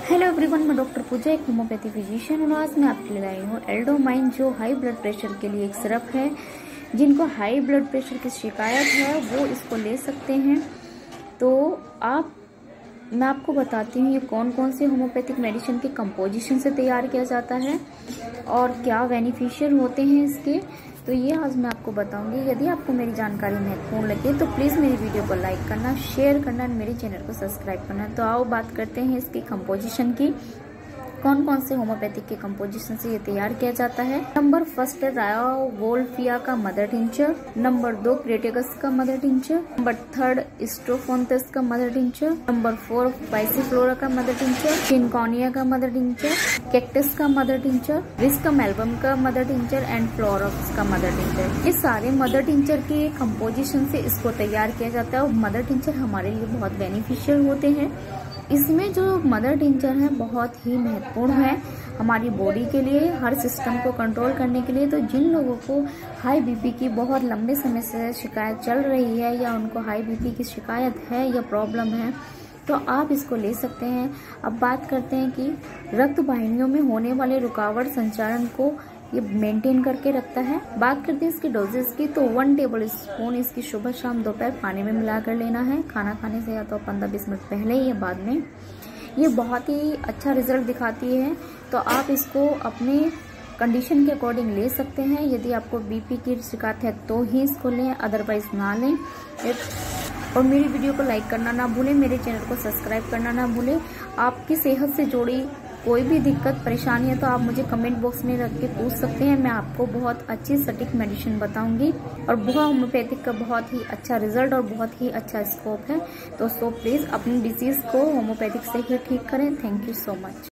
Hello everyone, मैं doctor Pooja, एक homeopathy physician हूँ। आज मैं आपके लिए लाई हूँ एल्डोमाइन, जो हाई ब्लड प्रेशर के लिए एक सिरप है। जिनको हाई ब्लड प्रेशर की शिकायत है वो इसको ले सकते हैं। तो मैं आपको बताती हूँ ये कौन कौन से होम्योपैथिक मेडिसिन के कंपोजिशन से तैयार किया जाता है और क्या बेनिफिशियल होते हैं इसके। तो ये आज मैं आपको बताऊंगी। यदि आपको मेरी जानकारी महत्वपूर्ण लगे तो प्लीज़ मेरी वीडियो को लाइक करना, शेयर करना और मेरे चैनल को सब्सक्राइब करना। तो आओ बात करते हैं इसकी कंपोजिशन की। कौन कौन से होम्योपैथिक के कंपोजिशन से ये तैयार किया जाता है। नंबर फर्स्ट है रायोवोल्फिया का मदर टिंचर। नंबर 2 क्रेटेगस का मदर टिंचर। नंबर 3 स्ट्रोफोंथस का मदर टिंचर। नंबर 4 पाइसीफ्लोरा का मदर टिंचर। चिनकॉनिया का मदर टिंचर। कैक्टस का मदर टिंचर। विस्कम एल्बम का मदर टिंचर एंड फ्लोरक्स का मदर टिंचर। ये सारे मदर टिंचर के कंपोजिशन से इसको तैयार किया जाता है और मदर टिंचर हमारे लिए बहुत बेनिफिशियल होते हैं। इसमें जो मदर टिंचर है बहुत ही महत्वपूर्ण है हमारी बॉडी के लिए, हर सिस्टम को कंट्रोल करने के लिए। तो जिन लोगों को हाई बीपी की बहुत लंबे समय से शिकायत चल रही है या उनको हाई बीपी की शिकायत है या प्रॉब्लम है तो आप इसको ले सकते हैं। अब बात करते हैं कि रक्त वाहिनियों में होने वाले रुकावट संचालन को ये मेंटेन करके रखता है। बात करते हैं इसकी डोजेस की, तो 1 टेबल स्पून इसकी सुबह शाम दोपहर पानी में मिलाकर लेना है, खाना खाने से या तो 15-20 मिनट पहले या बाद में। ये बहुत ही अच्छा रिजल्ट दिखाती है। तो आप इसको अपने कंडीशन के अकॉर्डिंग ले सकते हैं। यदि आपको बीपी की शिकायत है तो ही इसको लें, अदरवाइज ना लें। और मेरी वीडियो को लाइक करना ना भूलें, मेरे चैनल को सब्सक्राइब करना ना भूलें। आपकी सेहत से जुड़ी कोई भी दिक्कत परेशानी है तो आप मुझे कमेंट बॉक्स में रख के पूछ सकते हैं। मैं आपको बहुत अच्छी सटीक मेडिसिन बताऊंगी और बुआ होम्योपैथिक का बहुत ही अच्छा रिजल्ट और बहुत ही अच्छा स्कोप है। तो प्लीज अपनी डिजीज को होम्योपैथिक से ही ठीक करें। Thank you so much.